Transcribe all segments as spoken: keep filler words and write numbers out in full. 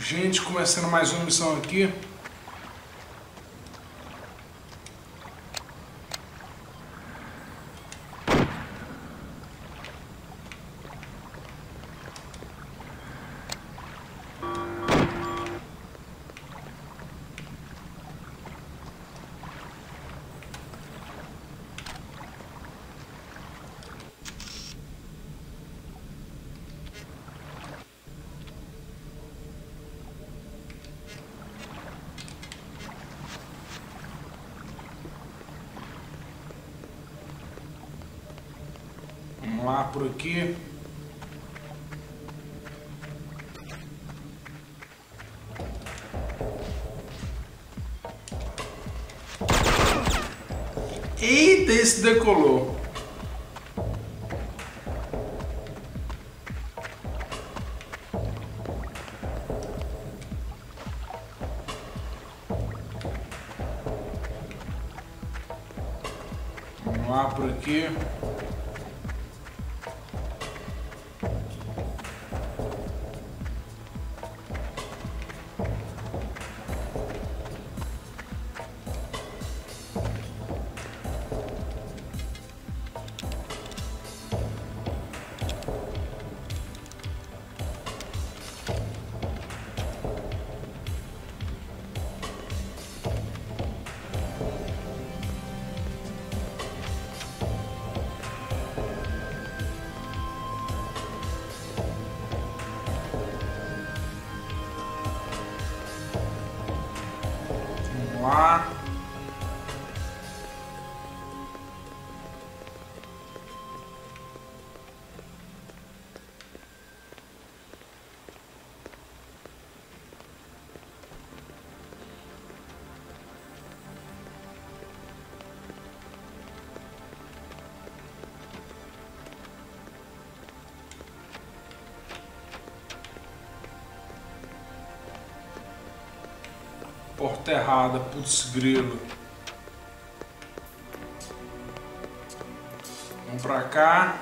Gente, começando mais uma missão aqui. Vamos lá por aqui. Eita, esse decolou. Vamos lá por aqui. Lá. Porta errada, putz grilo. Vamos pra cá.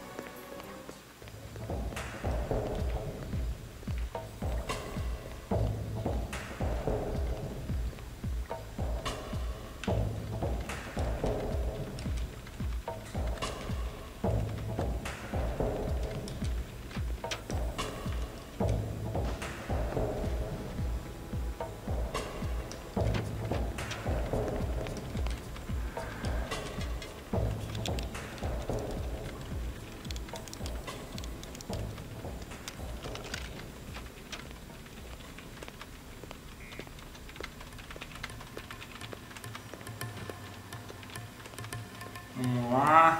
Vamos lá.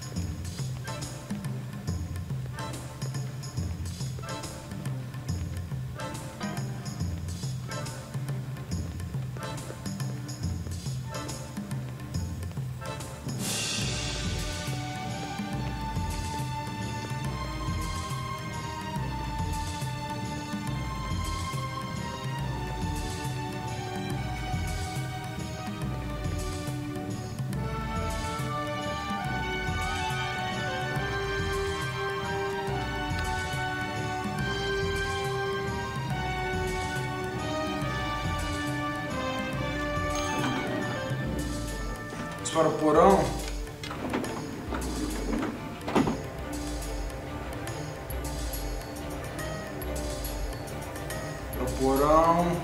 Para o porão. Para o porão.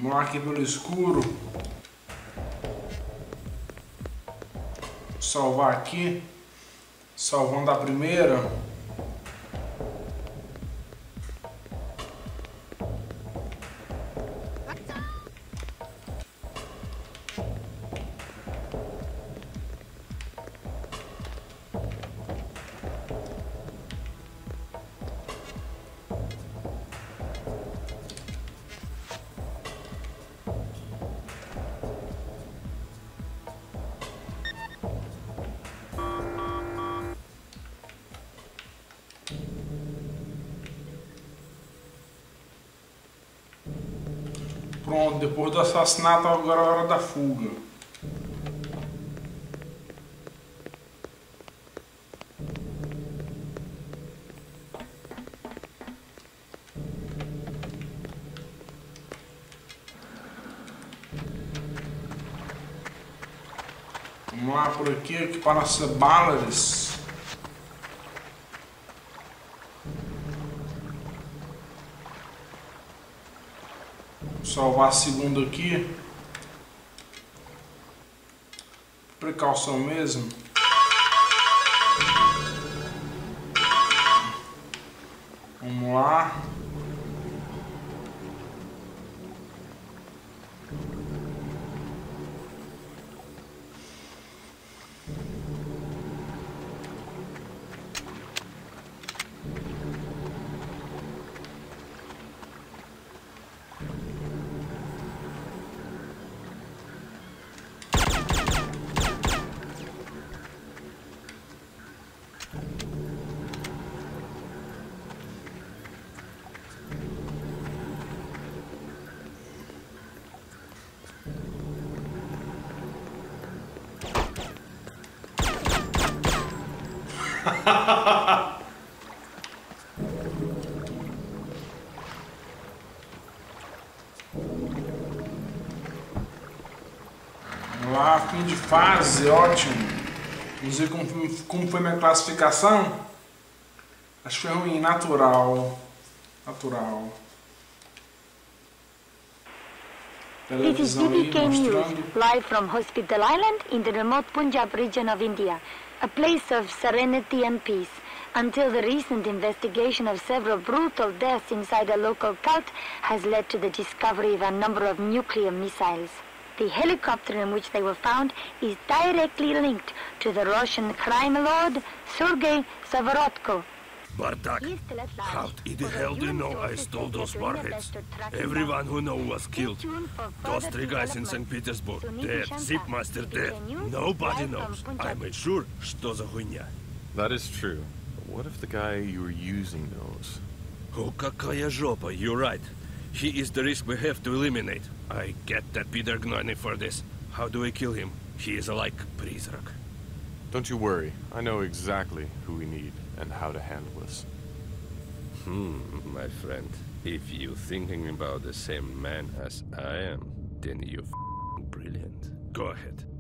Vamos lá aqui pelo escuro. Salvar aqui. Salvando a primeira. Pronto, depois do assassinato, agora é a hora da fuga. Vamos lá por aqui, aqui para nossas balas. Salvar a segunda aqui. Precaução mesmo. Vamos lá. Lá, fim de fase, ótimo. Vamos ver como, como foi minha classificação. Acho que foi ruim, natural. Natural. This is B B K News, live from Hospital Island in the remote Punjab region of India, a place of serenity and peace, until the recent investigation of several brutal deaths inside a local cult has led to the discovery of a number of nuclear missiles. The helicopter in which they were found is directly linked to the Russian crime lord Sergei Savarotko. Bartak, how in the hell do you know I stole those warheads? Everyone who knows was killed. Those three guys in Saint Petersburg, dead. Zipmaster dead. Nobody knows. I made sure, что за хуйня. That is true. But what if the guy you were using knows? Oh, какая жопа, you're right. He is the risk we have to eliminate. I get that Peter Gnoni for this. How do we kill him? He is like призрак. Don't you worry. I know exactly who we need and how to handle this. Hmm, my friend. If you're thinking about the same man as I am, then you're f***ing brilliant. Go ahead.